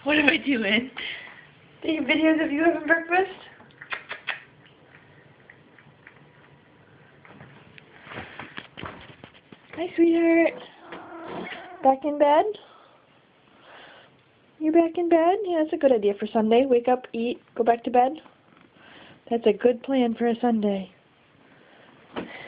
What am I doing? Taking videos of you having breakfast? Hi, sweetheart. Back in bed? You're back in bed? Yeah, that's a good idea for Sunday. Wake up, eat, go back to bed. That's a good plan for a Sunday.